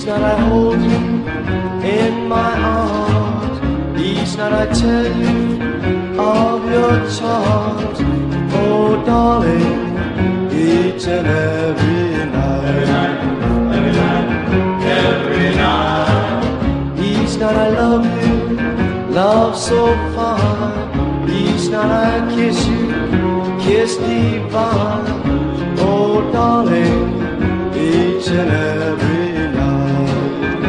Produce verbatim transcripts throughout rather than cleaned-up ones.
night I hold you in my arms. Each night I tell you of your charms. Oh darling, each and every night. Every night, every night, every night. Each night I love you, love so fine. Each night I kiss you, kiss divine. Oh darling, each and every night.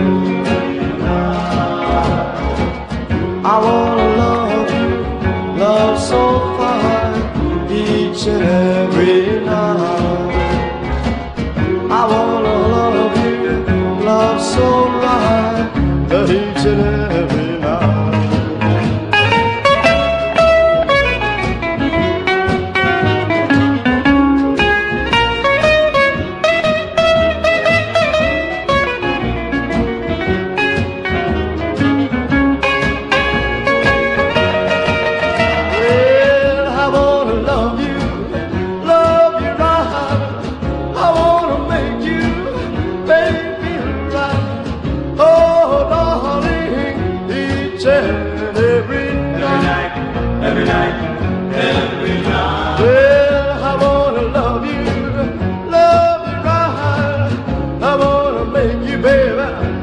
I wanna love you, love so fine. Each and every night. I wanna love you, love so right. Each and every night. Every night, every night, every night. Well, I wanna love you, love you right. I wanna make you, baby.